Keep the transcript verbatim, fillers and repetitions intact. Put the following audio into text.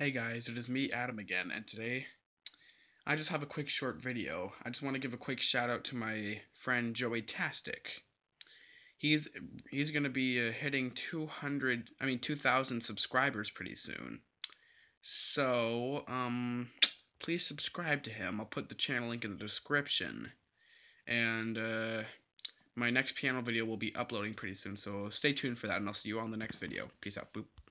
Hey guys, it is me, Adam again, and today I just have a quick short video. I just want to give a quick shout out to my friend Joey Tastic. He's he's gonna be uh, hitting two hundred, I mean two thousand subscribers pretty soon. So um, please subscribe to him. I'll put the channel link in the description, and uh, my next piano video will be uploading pretty soon. So stay tuned for that, and I'll see you on the next video. Peace out. Boop.